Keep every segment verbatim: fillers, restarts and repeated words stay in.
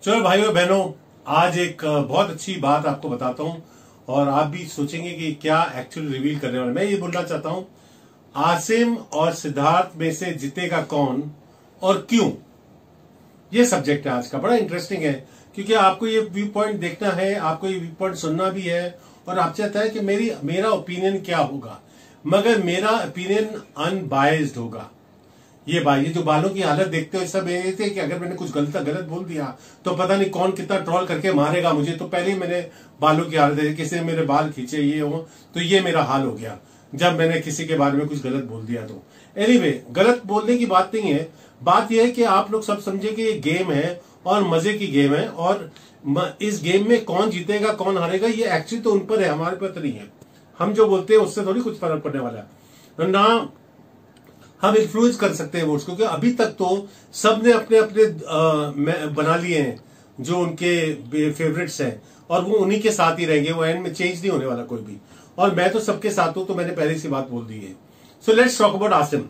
चलो भाइयों बहनों, आज एक बहुत अच्छी बात आपको बताता हूं और आप भी सोचेंगे कि क्या एक्चुअली रिवील करने वाला। मैं ये बोलना चाहता हूं, आसिम और सिद्धार्थ में से जीतेगा कौन और क्यों, ये सब्जेक्ट है आज का। बड़ा इंटरेस्टिंग है क्योंकि आपको ये व्यू पॉइंट देखना है, आपको ये व्यू पॉइंट सुनना भी है और आप चाहता है कि मेरी मेरा ओपिनियन क्या होगा, मगर मेरा ओपिनियन अनबायस्ड होगा। ये भाई ये जो बालों की हालत देखते हो, सब ये थे कि अगर मैंने कुछ गलत गलत बोल दिया तो पता नहीं कौन कितना ट्रोल करके मारेगा मुझे। तो पहले ही मैंने बालों की हालत देखी, किसी ने मेरे बाल खींचे ये हो, तो ये मेरा हाल हो गया जब मैंने किसी के बारे में कुछ गलत बोल दिया। तो एनीवे, गलत बोलने की बात नहीं है, बात यह है कि आप लोग सब समझे कि ये गेम है और मजे की गेम है और इस गेम में कौन जीतेगा कौन हारेगा ये एक्चुअली तो उन पर है, हमारे पर तो नहीं है। हम जो बोलते हैं उससे थोड़ी कुछ फर्क पड़ने वाला है ना। हम इन्फ्लुएंस कर सकते हैं वोट्स, क्योंकि अभी तक तो सबने अपने अपने बना लिए हैं जो उनके फेवरेट्स हैं और वो उन्हीं के साथ ही रहेंगे, वो एंड में चेंज नहीं होने वाला कोई भी। और मैं तो सबके साथ हूं, तो मैंने पहले से बात बोल दी है। So let's talk about Asim.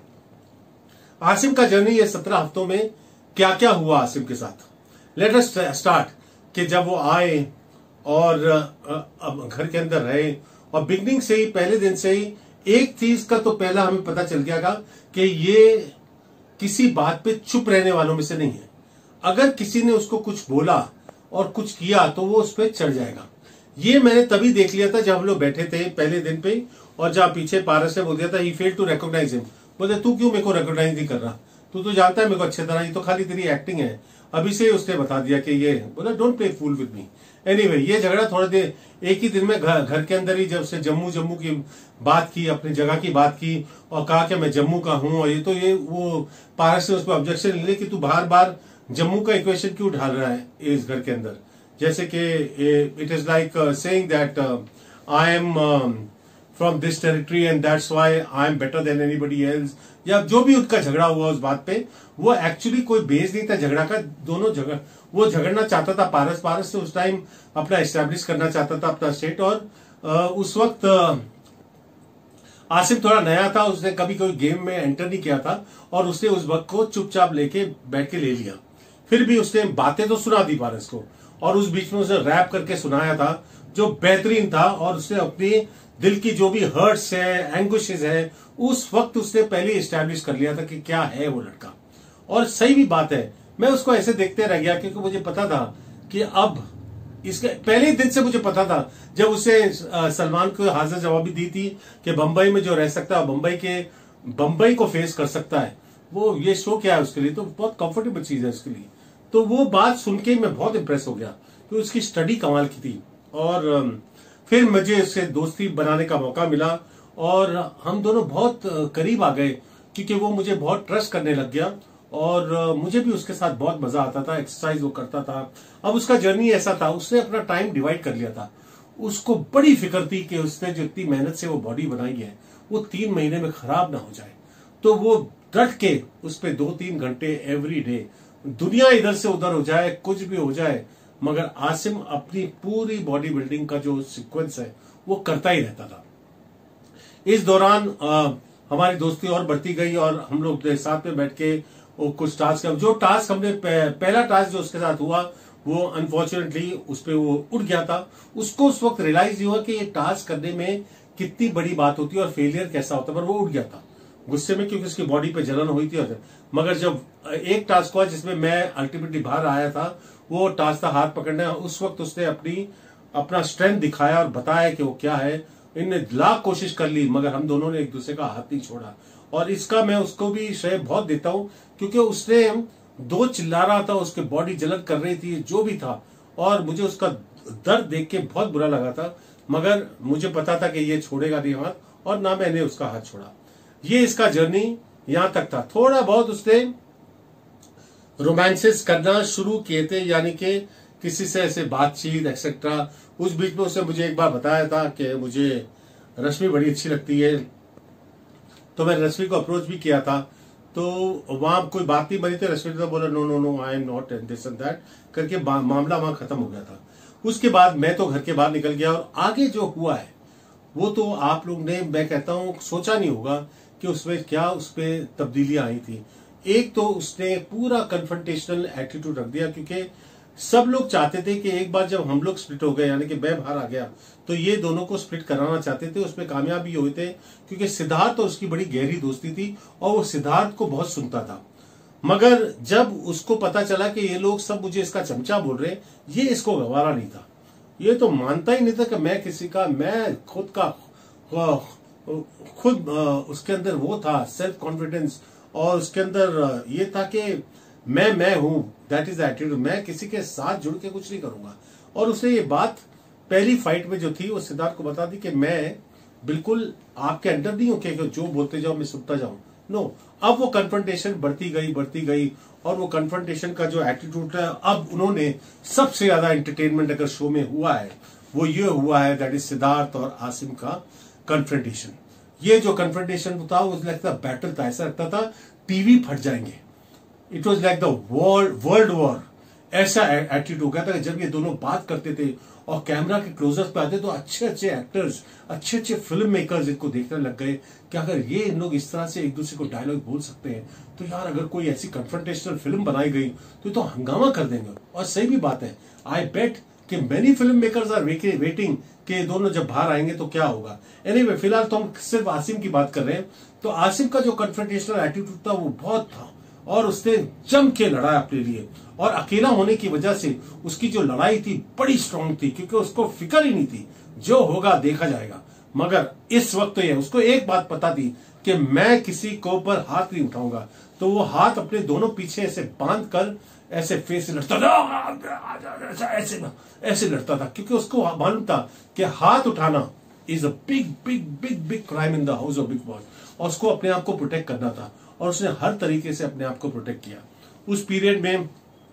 Asim का जर्नी ये सत्रह हफ्तों में क्या क्या हुआ आसिम के साथ। लेट अस स्टार्ट कि जब वो आए और अब घर के अंदर रहे और बिगनिंग से ही, पहले दिन से ही एक चीज का तो पहला हमें पता चल गया था कि ये किसी बात पे चुप रहने वालों में से नहीं है। अगर किसी ने उसको कुछ बोला और कुछ किया तो वो उस पर चढ़ जाएगा। ये मैंने तभी देख लिया था जब हम लोग बैठे थे पहले दिन पे और जहां पीछे पारस ने बोल दिया था ही फेल टू रिकॉग्नाइज हिम। बोलते तू क्यों मेरे को रिकॉग्नाइज नहीं कर रहा, तू तो जानता है मेरे को अच्छी तरह, ये तो खाली तेरी एक्टिंग है। अभी से उसने बता दिया कि ये, बोला don't play fool with me. Anyway, ये झगड़ा थोड़ा देर एक ही दिन में घर घर के अंदर ही, जब से जम्मू जम्मू की बात की, अपनी जगह की बात की और कहा कि मैं जम्मू का हूं और ये तो ये वो पारस ने उस पर ऑब्जेक्शन ले कि तू बार बार जम्मू का इक्वेशन क्यों ढाल रहा है इस घर के अंदर, जैसे कि it is like saying that I am from this territory and that's why I am better than anybody else, या जो भी उनका झगड़ा हुआ उस बात पे, वो एक्चुअली कोई बेस नहीं था झगड़ा का। दोनों झगड़ वो झगड़ना चाहता था पारस पारस से उस टाइम अपना एस्टेब्लिश करना चाहता था अपना स्टेट। और आ, उस वक्त आसिम थोड़ा नया था, उसने कभी कोई गेम में एंटर नहीं किया था और उसने उस वक्त को चुपचाप लेके बैठ के ले लिया। फिर भी उसने बातें तो सुना दी पारस को और उस बीच में उसने रैप करके सुनाया था जो बेहतरीन था। और उसने अपनी दिल की जो भी हर्ट्स है, एंगुशेस है, उस वक्त उसने पहले एस्टैब्लिश कर लिया था कि क्या है वो लड़का। और सही भी बात है, मैं उसको ऐसे देखते रह गया क्योंकि मुझे पता था कि अब इसके पहले ही दिन से मुझे पता था, जब उसे सलमान को हाजिर जवाबी दी थी कि बंबई में जो रह सकता है, बंबई के बंबई को फेस कर सकता है, वो ये शो क्या है उसके लिए, तो बहुत कंफर्टेबल चीज है उसके लिए। तो वो बात सुन के मैं बहुत इंप्रेस हो गया कि उसकी स्टडी कमाल की थी। और फिर मुझे उससे दोस्ती बनाने का मौका मिला और हम दोनों बहुत करीब आ गए क्योंकि वो मुझे बहुत ट्रस्ट करने लग गया और मुझे भी उसके साथ बहुत मजा आता था। एक्सरसाइज वो करता था। अब उसका जर्नी ऐसा था, उसने अपना टाइम डिवाइड कर लिया था। उसको बड़ी फिक्र थी कि उसने जो इतनी मेहनत से वो बॉडी बनाई है वो तीन महीने में खराब ना हो जाए, तो वो डट के उस पर दो तीन घंटे एवरी डे, दुनिया इधर से उधर हो जाए, कुछ भी हो जाए, मगर आसिम अपनी पूरी बॉडी बिल्डिंग का जो सीक्वेंस है वो करता ही रहता था। इस दौरान आ, हमारी दोस्ती और बढ़ती गई और हम लोग साथ में बैठ के वो कुछ टास्क, जो टास्क हमने पहला टास्क जो उसके साथ हुआ वो अनफॉर्चुनेटली उस पर वो उड़ गया था। उसको उस वक्त रियलाइज हुआ कि ये टास्क करने में कितनी बड़ी बात होती है और फेलियर कैसा होता है, पर वो उड़ गया था गुस्से में क्योंकि उसकी बॉडी पे जलन हुई थी। मगर जब एक टास्क हुआ जिसमें मैं अल्टीमेटली बाहर आया था, वो टास्क था हाथ पकड़ना। उस वक्त उसने अपनी अपना स्ट्रेंथ दिखाया और बताया कि वो क्या है। इनने लाख कोशिश कर ली मगर हम दोनों ने एक दूसरे का हाथ नहीं छोड़ा और इसका मैं उसको भी श्रेय बहुत देता हूं क्योंकि उसने दो चिल्ला रहा था, उसकी बॉडी जलन कर रही थी, जो भी था, और मुझे उसका दर्द देख के बहुत बुरा लगा था। मगर मुझे पता था कि ये छोड़ेगा नहीं हाथ और ना मैंने उसका हाथ छोड़ा। ये इसका जर्नी यहां तक था। थोड़ा बहुत उसने रोमांसेस करना शुरू किए थे, यानी कि किसी से ऐसे बातचीत एक्सेट्रा। उस बीच में उसने मुझे एक बार बताया था कि मुझे रश्मि बड़ी अच्छी लगती है, तो मैंने रश्मि को अप्रोच भी किया था। तो वहां कोई बात नहीं बनी थी, रश्मि ने तो बोला no no no I am not and this and that करके मामला वहां खत्म हो गया था। उसके बाद मैं तो घर के बाहर निकल गया और आगे जो हुआ है वो तो आप लोग ने, मैं कहता हूं, सोचा नहीं होगा कि उसमें क्या उस पर तब्दीलियां आई थी। एक तो उसने पूरा कन्फ्रंटेशनल एटीट्यूड रख दिया क्योंकि सब लोग चाहते थे कि एक बार जब हम लोग स्प्लिट हो गए, यानी कि मैं बाहर आ गया, तो ये दोनों को स्प्लिट कराना चाहते थे। उसमें कामयाब भी हुए थे, क्योंकि सिद्धार्थ और उसकी बड़ी गहरी दोस्ती थी और वो सिद्धार्थ को बहुत सुनता था। मगर जब उसको पता चला कि ये लोग सब मुझे इसका चमचा बोल रहे हैं, ये इसको गवारा नहीं था। ये तो मानता ही नहीं था कि मैं किसी का, मैं खुद का, खुद उसके अंदर वो था सेल्फ कॉन्फिडेंस, और उसके अंदर ये था कि मैं मैं हूं, दैट इज एटीट्यूड, मैं किसी के साथ जुड़ के कुछ नहीं करूंगा। और उसने ये बात पहली फाइट में जो थी वो सिद्धार्थ को बता दी कि मैं बिल्कुल आपके अंडर नहीं हूं कि जो बोलते जाओ मैं सुनता जाऊं। नो, अब वो कन्फ्रंटेशन बढ़ती गई बढ़ती गई और वो कन्फ्रंटेशन का जो एटीट्यूड है, अब उन्होंने सबसे ज्यादा एंटरटेनमेंट अगर शो में हुआ है वो ये हुआ है, दैट इज सिद्धार्थ और आसिम का कन्फ्रंटेशन। ये जो कन्फ्रंटेशन था वो लगता बैटल था, ऐसा लगता था टीवी फट जाएंगे। It was like the world world war, ऐसा एटीट्यूड हो गया था कि जब ये दोनों बात करते थे और कैमरा के क्लोजअप पे आते तो अच्छे अच्छे एक्टर्स, अच्छे अच्छे फिल्म मेकर्स इनको देखने लग गए कि अगर ये इन लोग इस तरह से एक दूसरे को डायलॉग बोल सकते हैं तो यार अगर कोई ऐसी कन्फ्रंटेशनल फिल्म बनाई गई तो तो हंगामा कर देंगे। और सही भी बात है, आई बेट कि many film makers are waiting कि दोनों जब बाहर आएंगे तो क्या होगा। एनीवे, फिलहाल तो हम सिर्फ आसिम की बात कर रहे हैं। तो आसिम का जो कन्फ्रंटेशनल एटीट्यूड था वो बहुत था और उसने जम के लड़ा अपने लिए, और अकेला होने की वजह से उसकी जो लड़ाई थी बड़ी स्ट्रांग थी, क्योंकि उसको फिक्र ही नहीं थी, जो होगा देखा जाएगा। मगर इस वक्त तो ये उसको एक बात पता थी कि मैं किसी को पर हाथ नहीं उठाऊंगा, तो वो हाथ अपने दोनों पीछे ऐसे बांध कर ऐसे फेस से लड़ता था, ऐसे ऐसे लड़ता था, क्योंकि उसको मालूम था कि हाथ उठाना is a big big big big crime in the house of Bigg Boss, और उसको अपने आप को प्रोटेक्ट करना था और उसने हर तरीके से अपने आप को प्रोटेक्ट किया। उस पीरियड में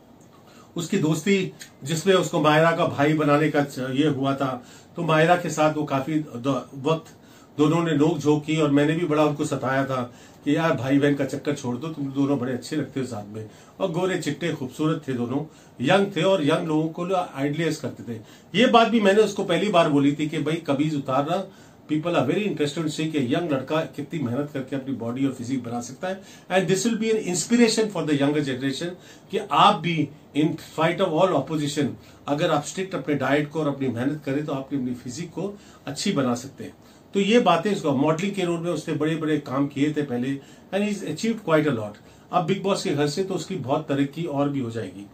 उसकी दोस्ती, जिसमें उसको मायरा का भाई बनाने का ये हुआ था, तो मायरा के साथ वो काफी वक्त दोनों ने नोक झोंक की और मैंने भी बड़ा उनको सताया था कि यार भाई बहन का चक्कर छोड़ दो, तुम दोनों बड़े अच्छे लगते हो साथ में, और गोरे चिट्टे खूबसूरत थे दोनों, यंग थे और यंग लोगों को आइडियलाइज करते थे। ये बात भी मैंने उसको पहली बार बोली थी कि भाई कमीज उतारना, people are very interested see कि यंग लड़का कितनी मेहनत करके अपनी बॉडी और फिजिक बना सकता है, and this will be an inspiration for the younger generation कि आप भी in fight of all opposition अगर आप स्ट्रिक्ट अपने डाइट को और अपनी मेहनत करें तो आप अपनी फिजिक को अच्छी बना सकते हैं। तो ये बातें, उसको मॉडलिंग के रोल में उसने बड़े बड़े काम किए थे पहले, and is achieved quite a lot. अब बिग बॉस के घर से तो उसकी बहुत तरक्की और भी हो जाएगी।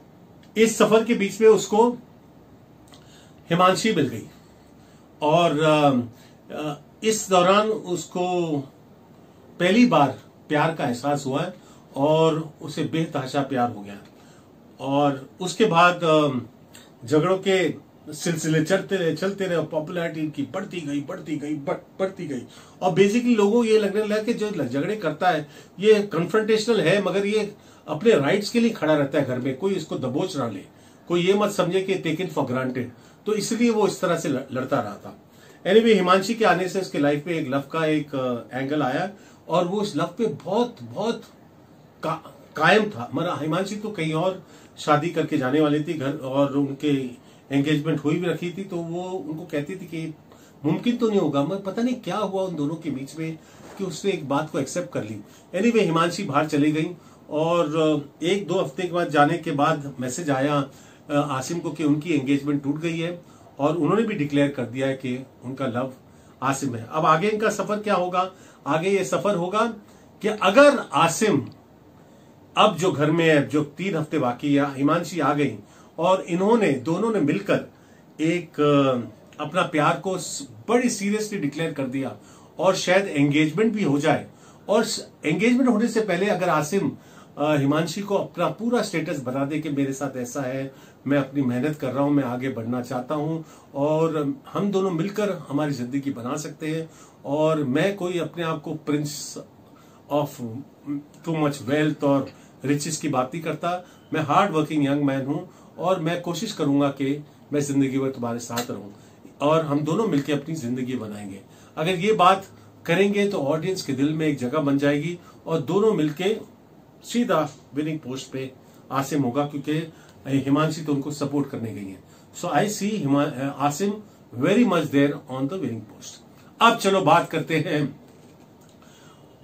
इस सफर के बीच में उसको हिमांशी मिल गई और इस दौरान उसको पहली बार प्यार का एहसास हुआ है और उसे बेतहाशा प्यार हो गया। और उसके बाद झगड़ों के सिलसिले चलते रहे चलते रहे पॉपुलैरिटी इनकी बढ़ती गई बढ़ती गई बढ़ती गई और बेसिकली लोगों को ये लगने लगा कि जो झगड़े करता है ये कन्फ्रंटेशनल है, मगर ये अपने राइट्स के लिए खड़ा रहता है घर में, कोई इसको दबोच ना ले, कोई ये मत समझे कि टेकन फॉर ग्रांटेड। तो इसलिए वो इस तरह से लड़ता रहा था। एनीवे, हिमांशी के आने से उसके लाइफ में एक लव का एक एंगल आया और वो इस लव पे बहुत बहुत का, कायम था। मगर हिमांशी तो कहीं और शादी करके जाने वाली थी घर, और उनके एंगेजमेंट हुई भी रखी थी, तो वो उनको कहती थी कि मुमकिन तो नहीं होगा। मगर पता नहीं क्या हुआ उन दोनों के बीच में कि उसने एक बात को एक्सेप्ट कर ली। एनीवे, हिमांशी बाहर चली गई और एक दो हफ्ते के बाद जाने के बाद मैसेज आया आसिम को कि उनकी एंगेजमेंट टूट गई है और उन्होंने भी डिक्लेयर कर दिया है कि उनका लव आसिम है। अब आगे इनका सफर क्या होगा? आगे ये सफर होगा कि अगर आसिम अब जो घर में है, जो तीन हफ्ते बाकी है, हिमांशी आ गई और इन्होंने दोनों ने मिलकर एक अपना प्यार को बड़ी सीरियसली डिक्लेयर कर दिया और शायद एंगेजमेंट भी हो जाए। और एंगेजमेंट होने से पहले अगर आसिम हिमांशी को अपना पूरा स्टेटस बता दे कि मेरे साथ ऐसा है, मैं अपनी मेहनत कर रहा हूं, मैं आगे बढ़ना चाहता हूं और हम दोनों मिलकर हमारी जिंदगी बना सकते हैं, और मैं कोई अपने आप को prince of too much wealth और रिचेस की बात नहीं करता, मैं हार्ड वर्किंग यंग मैन हूं और मैं कोशिश करूंगा कि मैं जिंदगी भर तुम्हारे साथ रहूं और हम दोनों मिलकर अपनी जिंदगी बनाएंगे। अगर ये बात करेंगे तो ऑडियंस के दिल में एक जगह बन जाएगी और दोनों मिलके सीधा विनिंग पोस्ट पे आसिम होगा, क्योंकि हिमांशी तो उनको सपोर्ट करने गई है। So I see Asim very much there on the winning post. अब चलो बात करते हैं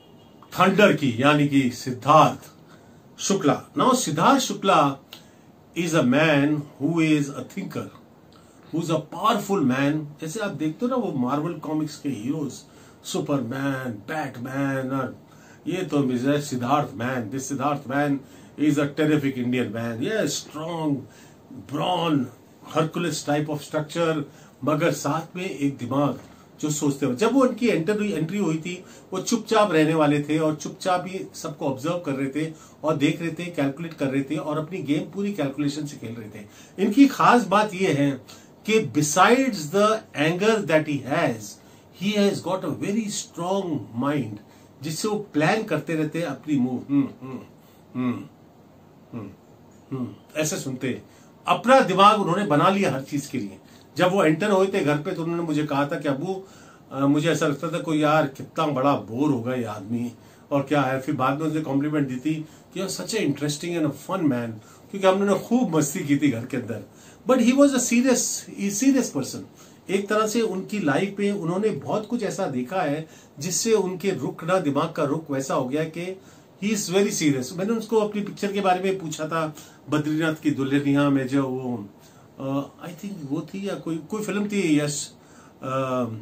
थंडर की, यानी कि Siddharth Shukla. Now Siddharth Shukla is a man who is a thinker, who is a powerful man. जैसे आप देखते हो ना वो मार्वल कॉमिक्स के हीरोज, सुपरमैन, बैटमैन, और ये तो mister Siddharth man, this Siddharth man is a terrific Indian man, ये strong bronze Hercules type of structure, मगर साथ में एक दिमाग जो सोचते हो। जब वो उनकी एंटर एंट्री हुई थी वो चुपचाप रहने वाले थे और चुपचाप ही सबको ऑब्जर्व कर रहे थे और देख रहे थे, कैलकुलेट कर रहे थे और अपनी गेम पूरी कैलकुलेशन से खेल रहे थे। इनकी खास बात ये है कि besides the anger that he has, he has got a very strong mind, जिससे वो प्लान करते रहते अपनी मूव। हम्म हम्म हम्म हम्म हम्म ऐसे सुनते, अपना दिमाग उन्होंने बना लिया हर चीज के लिए। जब वो एंटर हुए थे घर पे तो उन्होंने मुझे कहा था कि अबू आ, मुझे ऐसा लगता था कोई यार कितना बड़ा बोर होगा ये आदमी और क्या है। फिर बाद में उसने कॉम्प्लीमेंट दी थी कि यार such a interesting and fun man, क्योंकि हमने खूब मस्ती की थी घर के अंदर। But he was a serious serious person. एक तरह से उनकी लाइफ में उन्होंने बहुत कुछ ऐसा देखा है जिससे उनके रुख ना, दिमाग का रुख वैसा हो गया कि ही इज वेरी सीरियस। मैंने उसको अपनी पिक्चर के बारे में पूछा था, बद्रीनाथ की दुल्हनिया में जो वो आई uh, थिंक वो थी या कोई कोई फिल्म थी यश uh,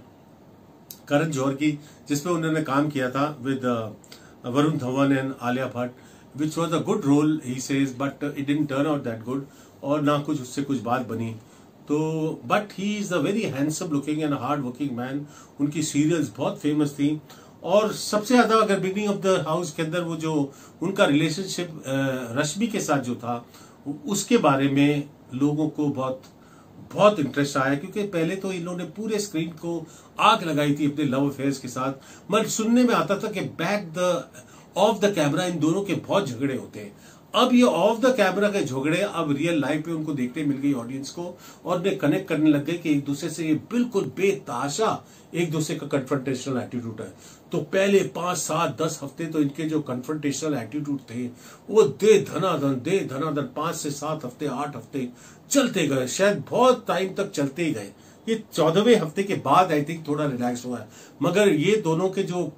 करण जौहर की, जिसमें उन्होंने काम किया था with uh, Varun Dhawan and Alia Bhatt, which was a good role he says, but it didn't turn out that good, और ना कुछ उससे कुछ बात बनी। तो but he is a very handsome looking and hard working man. उनकी सीरियल्स बहुत फेमस थी और सबसे ज्यादा अगर बिगिनिंग ऑफ द हाउस के अंदर वो जो उनका रिलेशनशिप रश्मि के साथ जो था उसके बारे में लोगों को बहुत बहुत इंटरेस्ट आया, क्योंकि पहले तो इन्होंने पूरे स्क्रीन को आग लगाई थी अपने लव अफेयर्स के साथ। मगर सुनने में आता था कि back the of the camera इन दोनों के बहुत झगड़े होते हैं। अब ये ऑफ द कैमरा के झगड़े अब रियल लाइफ पे उनको देखने मिल गई ऑडियंस को, और वे कनेक्ट करने लग गए कि एक दूसरे से ये बिल्कुल बेताशा एक दूसरे का कन्फ्रंटेशनल एटीट्यूड है। तो पहले पांच सात दस हफ्ते तो इनके जो कन्फ्रंटेशनल एटीट्यूड थे वो दे धनाधन दे धनाधन पांच से सात हफ्ते आठ हफ्ते चलते गए, शायद बहुत टाइम तक चलते ही गए। ये चौदहवें हफ्ते के बाद आई थिंक थोड़ा रिलैक्स हुआ है, मगर ये दोनों के जो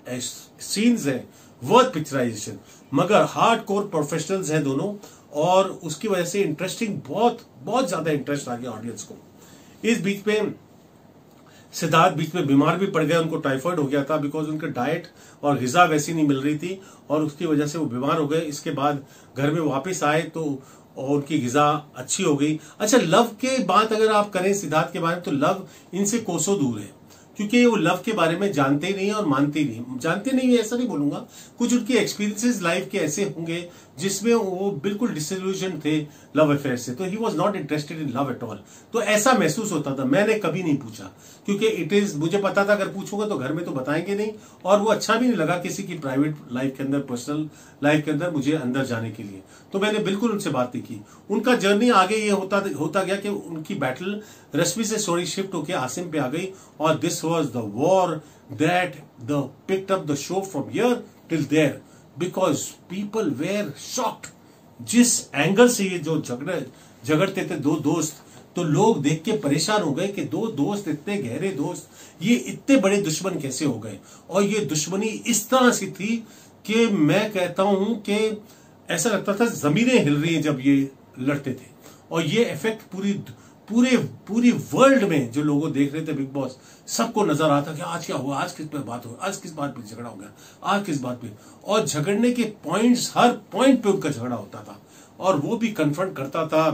सीन्स हैं वर्थ पिक्चराइजेशन, मगर हार्ड कोर प्रोफेशनल्स हैं दोनों, और उसकी वजह से इंटरेस्टिंग बहुत बहुत ज्यादा इंटरेस्ट आ गया ऑडियंस को। इस बीच में सिद्धार्थ बीच में बीमार भी पड़ गए, उनको टाइफाइड हो गया था बिकॉज उनके डाइट और ग़िज़ा वैसी नहीं मिल रही थी और उसकी वजह से वो बीमार हो गए। इसके बाद घर में वापस आए तो और उनकी ग़िज़ा अच्छी हो गई। अच्छा, लव के बात अगर आप करें सिद्धार्थ के बारे में, तो लव इनसे कोसों दूर है, क्योंकि वो लव के बारे में जानते ही नहीं और मानते ही नहीं। जानते नहीं ऐसा नहीं बोलूंगा, कुछ उनके एक्सपीरियंसेस लाइफ के ऐसे होंगे जिसमें वो बिल्कुल डिसइल्यूजन थे लव अफेयर से, तो he was not interested in love at all. तो ऐसा महसूस होता था। मैंने कभी नहीं पूछा, क्योंकि इट इज मुझे पता था अगर पूछूंगा तो घर में तो बताएंगे नहीं, और वो अच्छा भी नहीं लगा किसी की प्राइवेट लाइफ के अंदर, पर्सनल लाइफ के अंदर मुझे अंदर जाने के लिए। तो मैंने बिल्कुल उनसे बात नहीं की। उनका जर्नी आगे ये होता होता गया कि उनकी बैटल रश्मि से सॉरी शिफ्ट होकर आसिम पे आ गई, और this was the war that the picked up the show from here till there, because people were shocked. जिस एंगल से ये जो झगड़े झगड़ते थे दो दोस्त, तो लोग देख के परेशान हो गए कि दो दोस्त, इतने गहरे दोस्त, ये इतने बड़े दुश्मन कैसे हो गए। और ये दुश्मनी इस तरह से थी कि मैं कहता हूं कि ऐसा लगता था जमीनें हिल रही हैं जब ये लड़ते थे। और ये इफेक्ट पूरी पूरे पूरी वर्ल्ड में जो लोगों देख रहे थे बिग बॉस, सबको नजर आता कि आज क्या हुआ, आज किस पे बात हो, आज किस बात पे झगड़ा हो गया, आज किस बात पे। और झगड़ने के पॉइंट्स, हर पॉइंट पे उनका झगड़ा होता था, और वो भी कन्फ्रंट करता था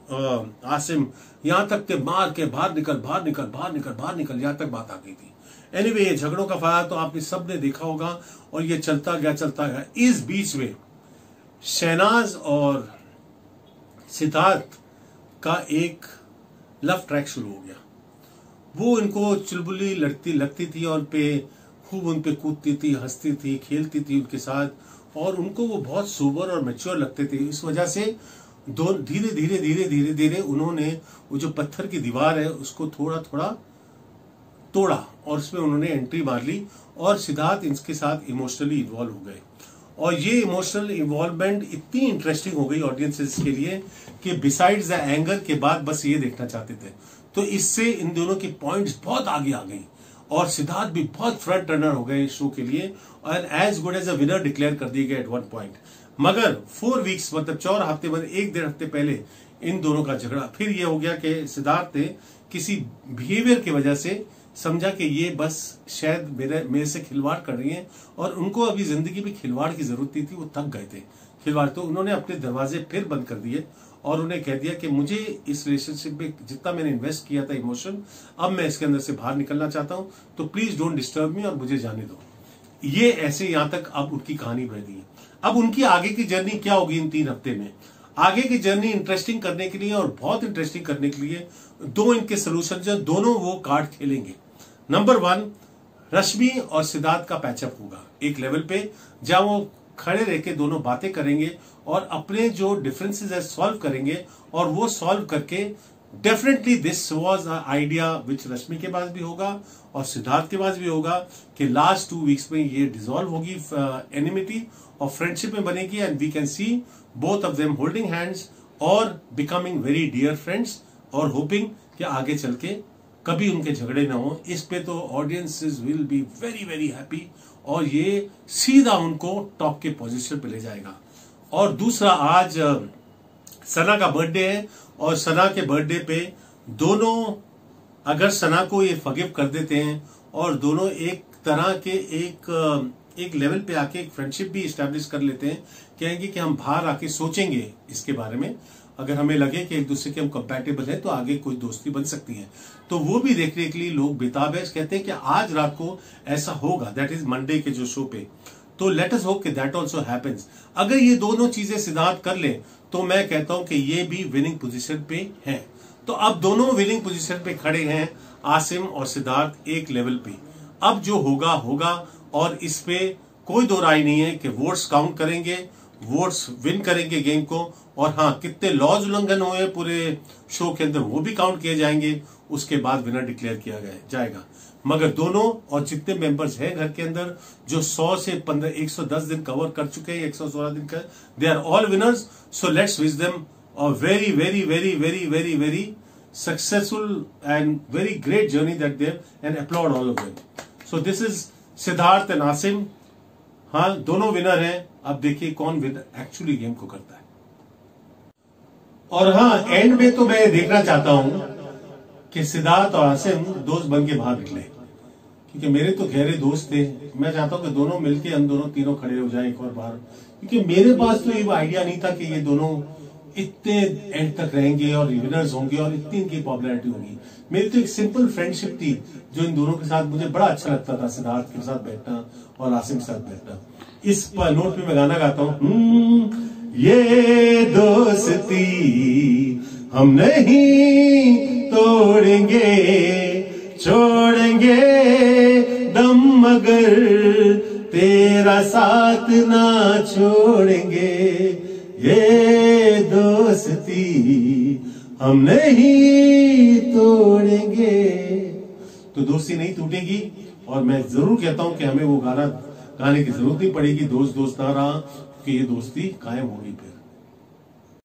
आ, आसिम, यहां तक के मार के बाहर निकल बाहर निकल बाहर निकल बाहर निकल, यहां तक बात आ गई थी। एनीवे, ये झगड़ों का फायदा तो आपने सबने देखा होगा, और ये चलता गया चलता गया। इस बीच में शहनाज और सिद्धार्थ का एक लव ट्रैक शुरू हो गया। वो इनको चुलबुली लड़ती लगती थी और पे खूब उन पे कूदती थी, हंसती थी, खेलती थी उनके साथ, और उनको वो बहुत सोबर और मैच्योर लगते थे। इस वजह से दो धीरे धीरे धीरे धीरे धीरे उन्होंने वो जो पत्थर की दीवार है उसको थोड़ा थोड़ा तोड़ा, और उसमें उन्होंने एंट्री मार ली, और सिद्धार्थ इनके साथ इमोशनली इन्वॉल्व हो गए। और ये इमोशनल इन्वॉल्वमेंट इतनी इंटरेस्टिंग हो गई ऑडियंसेस के लिए कि बिसाइड्स द एंगर के बाद बस ये देखना चाहते थे। तो इससे इन दोनों की पॉइंट्स बहुत आगे आ गई, और सिद्धार्थ भी बहुत फ्रंट रनर हो गए शो के लिए, और as good as a winner declare कर दिए गए एट वन पॉइंट। मगर फोर वीक्स मतलब चार हफ्ते मतलब एक डेढ़ हफ्ते पहले इन दोनों का झगड़ा फिर ये हो गया कि सिद्धार्थ ने किसी बिहेवियर की वजह से समझा कि ये बस शायद मेरे मेरे से खिलवाड़ कर रही हैं और उनको अभी जिंदगी में खिलवाड़ की जरूरत नहीं थी, वो थक गए थे खिलवाड़। तो उन्होंने अपने दरवाजे फिर बंद कर दिए और उन्हें कह दिया कि मुझे इस रिलेशनशिप में जितना मैंने इन्वेस्ट किया था इमोशन, अब मैं इसके अंदर से बाहर निकलना चाहता हूं, तो प्लीज डोंट डिस्टर्ब मी और मुझे जाने दो। ये ऐसे यहां तक अब उनकी कहानी बढ़ गई है। अब उनकी आगे की जर्नी क्या होगी इन तीन हफ्ते में, आगे की जर्नी इंटरेस्टिंग करने के लिए और बहुत इंटरेस्टिंग करने के लिए दो इनके सोल्यूशन जो दोनों वो कार्ड खेलेंगे। नंबर वन, रश्मि और सिद्धार्थ का पैचअप होगा एक लेवल पे, जहां वो खड़े रह के दोनों बातें करेंगे और अपने जो डिफरेंसेस है सॉल्व करेंगे और वो सॉल्व करके definitely this was a idea which Rashmi के पास भी होगा और सिद्धार्थ के पास भी होगा कि लास्ट टू वीक्स में ये डिसॉल्व होगी, एनिमिटी और फ्रेंडशिप में बनेगी and we can see both of them holding hands और बिकमिंग वेरी डियर फ्रेंड्स और होपिंग कि आगे चल के कभी उनके झगड़े ना हो। इस पे तो audiences will be very very happy और ये सीधा उनको टॉप के पोजीशन पे ले जाएगा। और दूसरा, आज सना का बर्थडे है और सना के बर्थडे पे दोनों अगर सना को ये फॉरगिव कर देते हैं और दोनों एक तरह के एक एक लेवल पे आके एक फ्रेंडशिप भी इस्टेब्लिश कर लेते हैं, कहेंगे कि हम बाहर आके सोचेंगे इसके बारे में, अगर हमें लगे कि एक दूसरे के हम कंपैटिबल हैं तो आगे कोई दोस्ती बन सकती है, तो वो भी देखने के लिए लोग बेताब है। कहते हैं कि आज रात को ऐसा होगा, दैट इज मंडे के जो शो पे, तो लेट अस होप कि दैट आल्सो हैपेंस। अगर ये दोनों चीजें सिद्धार्थ कर ले तो मैं कहता हूं कि ये भी विनिंग पोजीशन पे हैं। तो अब दोनों विनिंग पोजीशन पे खड़े हैं, आसिम और सिद्धार्थ एक लेवल पे। अब जो होगा होगा और इस पे कोई दो राय नहीं है कि वोट्स काउंट करेंगे, वोट्स विन करेंगे गेम को, और हाँ कितने लॉज उल्लंघन हुए पूरे शो के अंदर वो भी काउंट किए जाएंगे, उसके बाद विनर डिक्लेयर किया जाएगा। मगर दोनों और जितने मेंबर्स हैं घर के अंदर जो सौ से पंद्रह एक सौ दस दिन कवर कर चुके हैं, एक सौ सोलह दिन का, they are all winners. So let's wish them a very very very very very very successful and very great journey that they and upload all of them. So this is Siddharth and Asim. हाँ दोनों winner हैं, अब देखिए कौन winner actually game को करता है। और हाँ एंड में तो मैं देखना चाहता हूं कि सिद्धार्थ और आसिम दोस्त बन के बाहर निकले, क्योंकि मेरे तो गहरे दोस्त थे। मैं चाहता हूं कि दोनों मिलके हम दोनों तीनों खड़े हो जाएं एक और बार, क्योंकि मेरे पास तो ये आइडिया नहीं था कि ये दोनों इतने एंड तक रहेंगे और विनर्स होंगे और इतनी इनकी पॉपुलैरिटी होगी। मेरी तो एक सिंपल फ्रेंडशिप थी जो इन दोनों के साथ मुझे बड़ा अच्छा लगता था, सिद्धार्थ के साथ बैठना और आसिम के साथ बैठना। इस नोट पे मैं गाना गाता हूँ, ये दोस्ती हम नहीं तोड़ेंगे, छोड़ेंगे दम मगर तेरा साथ ना छोड़ेंगे, ये दोस्ती हम नहीं तोड़ेंगे। तो दोस्ती नहीं टूटेगी और मैं जरूर कहता हूं कि हमें वो गाना गाने की जरूरत नहीं पड़ेगी, दोस्त दोस्त ना रहा, कि ये दोस्ती कायम होगी फिर।